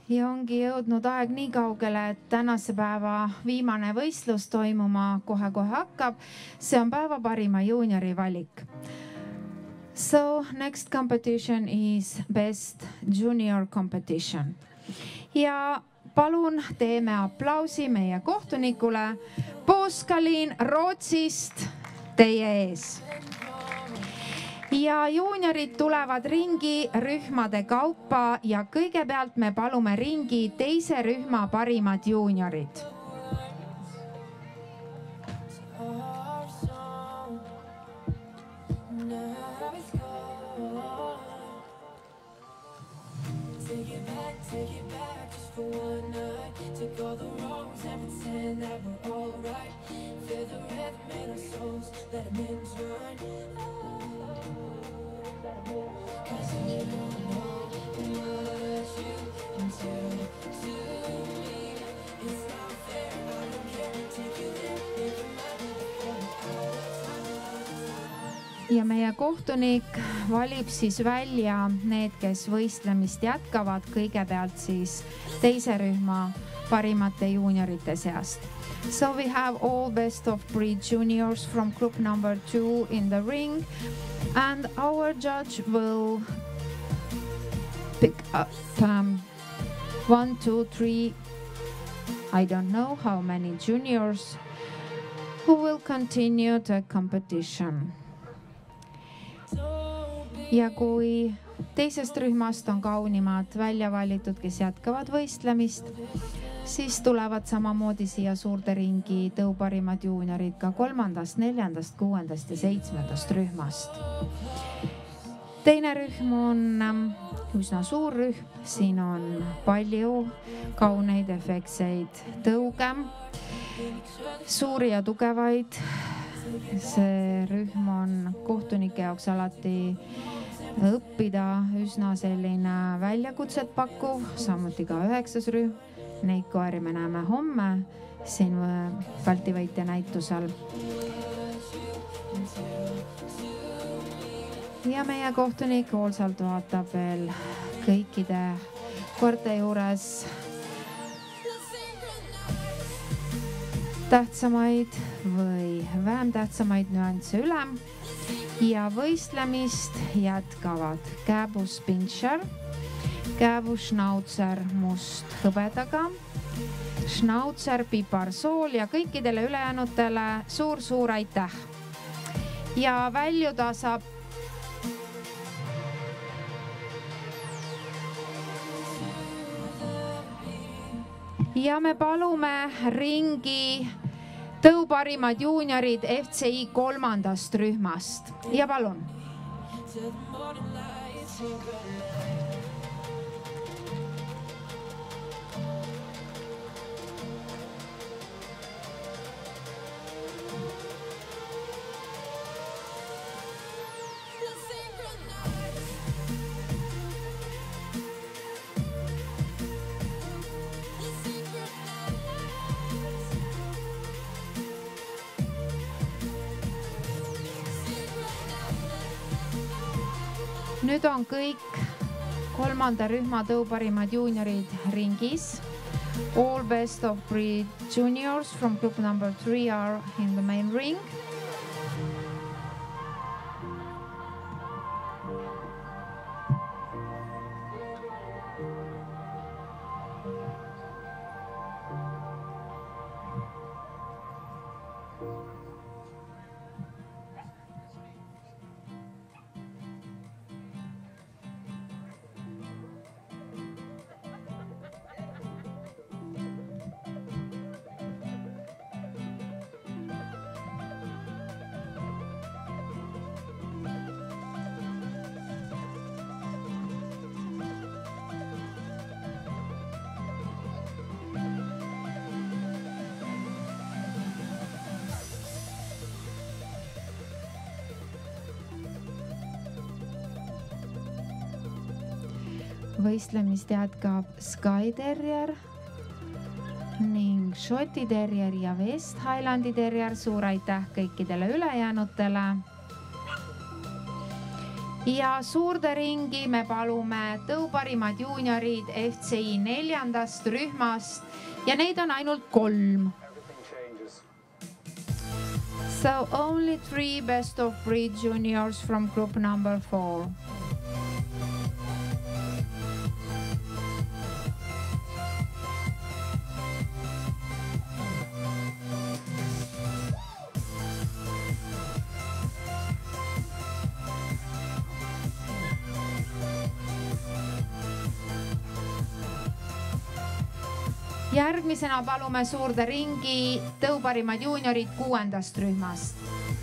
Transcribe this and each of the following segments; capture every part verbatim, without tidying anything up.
Ja ongi jõudnud aeg nii kaugele, et tänase päeva viimane võistlus toimuma kohe-kohe hakkab. See on päeva parima juuniori valik. So next competition is best junior competition. Ja palun teeme aplausi meie kohtunikule Poskalin Rootsist teie ees. Ja juuniorid tulevad ringi rühmade kaupa ja kõigepealt me palume ringi teise rühma parimad juuniorid. Ja meie kohtunik valib siis välja need, kes võistlemist jätkavad kõigepealt siis teise rühma parimate juuniorite seast. So we have all best of breed juniors from group number two in the ring and our judge will pick up um, one, two, three, I don't know how many juniors who will continue the competition. Ja kui teisest rühmast on kaunimad välja valitud, kes jätkavad võistlemist, siis tulevad samamoodi siia suurde ringi tõuparimad juuniorid ka kolmandast, neljandast, kuuendast ja seitsmendast rühmast. Teine rühm on üsna suur rühm, siin on palju kauneid efektseid tõuge, suuri ja tugevaid. See rühm on kohtunike jaoks alati õppida üsna selline väljakutset pakkuv, samuti ka üheksas rühm. Neid koeri me näeme homme siin Balti võitja näitusel. Ja meie kohtunik hoolsalt vaatab veel kõikide koerte juures tähtsamaid või vähem tähtsamaid nüansse üle ja võistlemist jätkavad Kääbus Pinscher, Kääbus Schnauzer must hõbedaga, Schnauzer piparsool ja kõikidele ülejäänutele suur-suur aitäh. Ja väljuda saab ja me palume ringi tõuparimad juuniorid F C I kolmandast rühmast. Ja palun. Nüüd on kõik kolmanda rühma tõuparimad juuniorid ringis. All best of breed juniors from group number three are in the main ring. Võistlemist jätkab Skye Terrier ning Shoti Terrier ja West Highlandi Terrier. Suur aitäh kõikidele ülejäänutele. ja suurde ringi me palume tõuparimad juuniorid F C I neljandast rühmast ja neid on ainult kolm. So only three best of breed juniors from group number four. Järgmisena palume suurde ringi tõuparimad juuniorid kuuendast rühmast.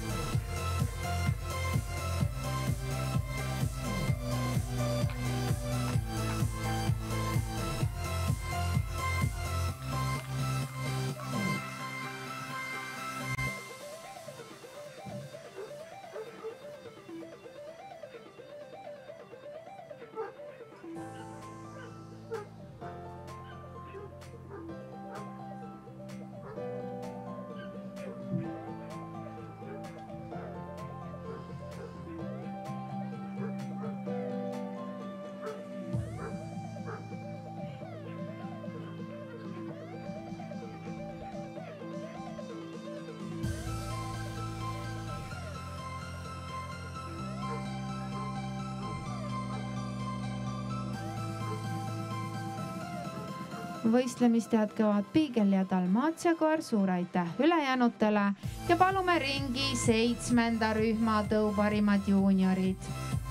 Võistlemist jätkavad Piigel ja Dalmatiakoer, suur aitäh ülejäänutele ja palume ringi seitsmenda rühma tõuparimad juuniorid.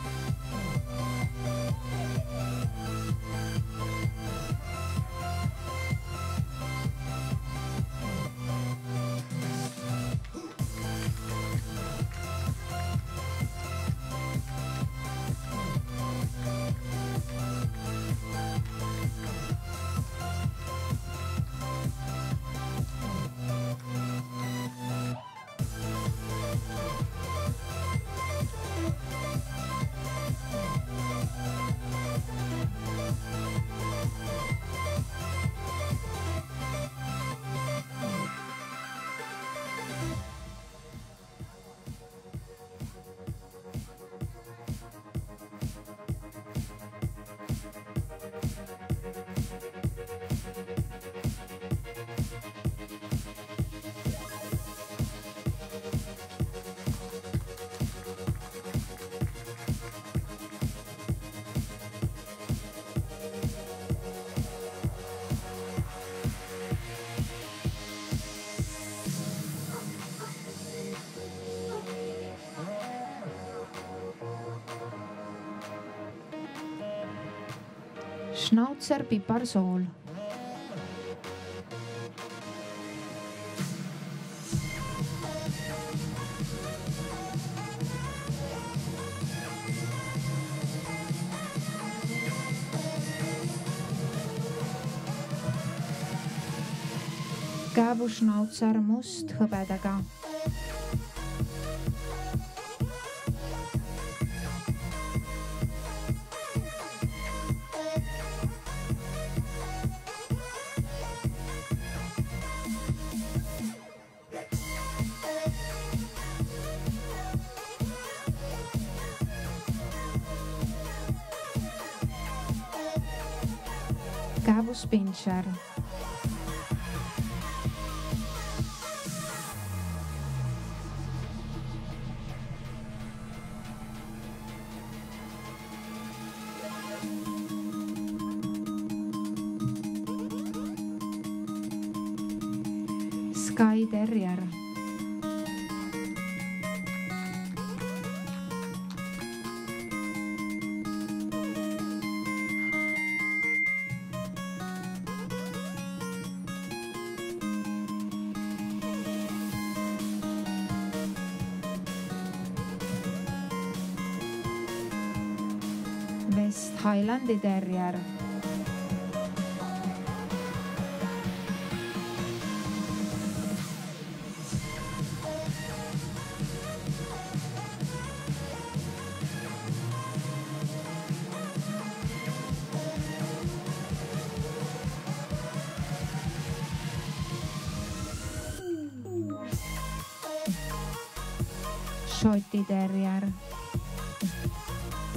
Schnauzer piparsool. Kääbuschnauzer must hõbedaga. Kääbuspinscher. Skye Terrier. West Highlandi Terrier. Šoti Terrier.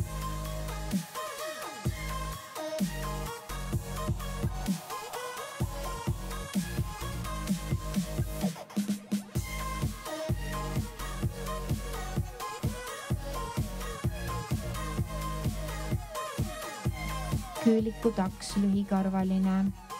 küülikutaks lühikarvaline.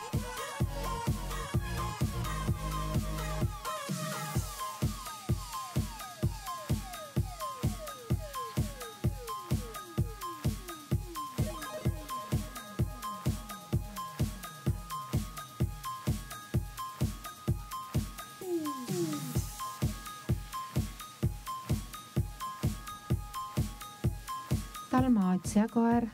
Dalmaatia koer.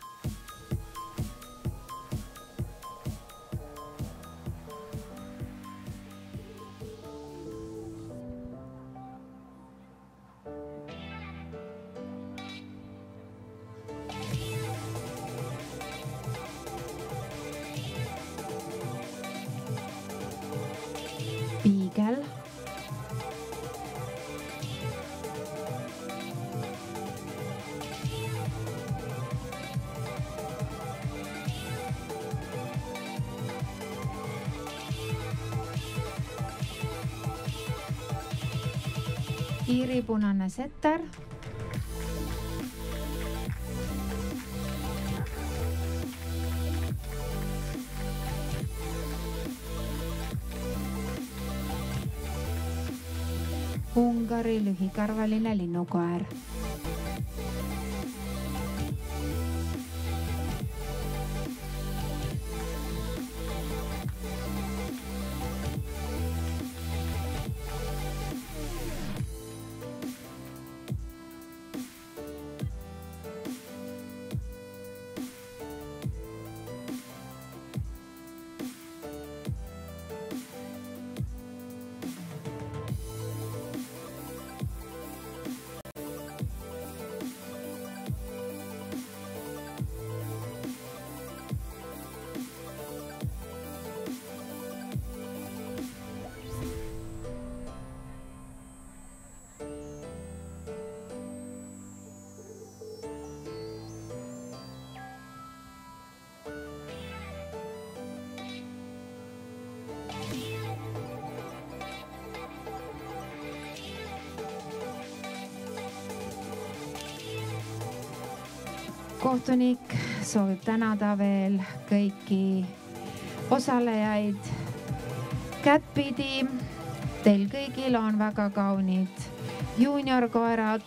Beagle. Iiripunane setter. Ungari lühikarvaline linnukoer. Kohtunik soovib tänada veel kõiki osalejaid kättpidi. Teil kõigil on väga kaunid juuniorkoerad.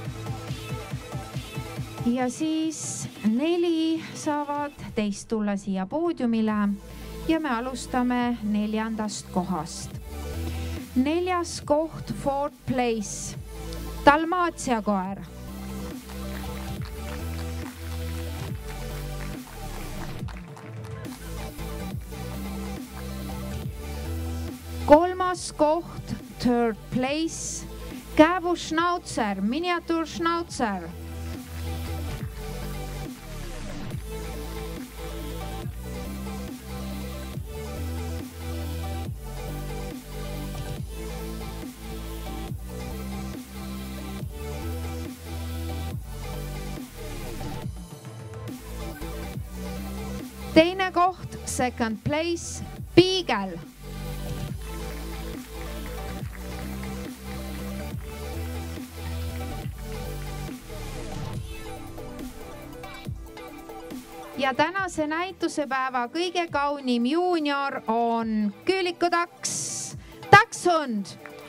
Ja siis neli saavad teist tulla siia poodiumile ja me alustame neljandast kohast. Neljas koht, fourth place, Dalmaatia koer. Kolmas koht, third place, Kääbuschnauzer, miniatuurschnauzer. Teine koht, second place, Beagle. Ja tänase näitusepäeva kõige kaunim juunior on küülikutaks, Dachshund.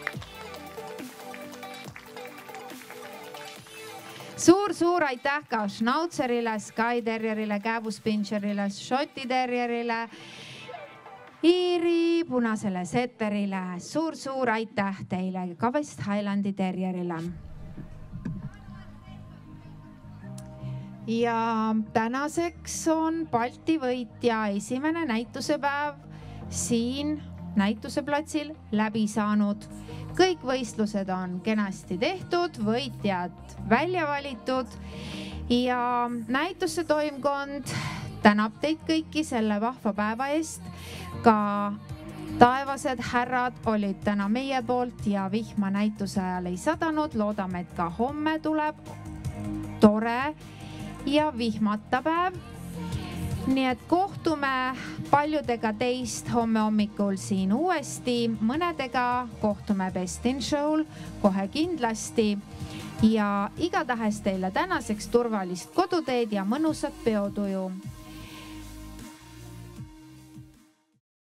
Suur-suur aitäh ka Schnautzerile, Skye Terrierile, Kääbuspincherile, Šoti Terrierile, Iiri punasele setterile. Suur-suur aitäh teile ka West Highlandi Terrierile. Ja tänaseks on Balti võitja esimene näitusepäev siin näituseplatsil läbi saanud. Kõik võistlused on kenasti tehtud, võitjad välja valitud ja näituse toimkond tänab teid kõiki selle vahva päeva eest. Ka taevased härrad olid täna meie poolt ja vihma näituse ajal ei sadanud. Loodame, et ka homme tuleb tore ja vihmata päev. Nii et kohtume paljudega teist homme hommikul siin uuesti. Mõnedega kohtume Best in Show'l kohe kindlasti. Ja igatahes teile tänaseks turvalist koduteed ja mõnusat peotuju.